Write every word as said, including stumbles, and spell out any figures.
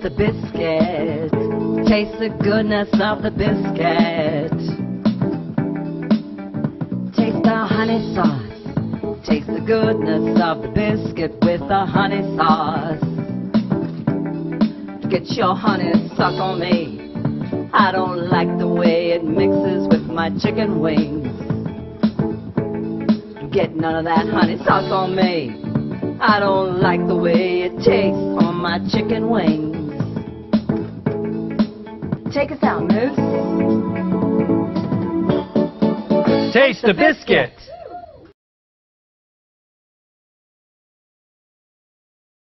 the biscuit. Taste the goodness of the biscuit. Taste the honey sauce. Taste the goodness of the biscuit with the honey sauce. Get your honey suck on me. I don't like the way it mixes with my chicken wings. Get none of that honey sauce on me. I don't like the way it tastes on my chicken wings. Take us out, Moose. Taste the biscuit.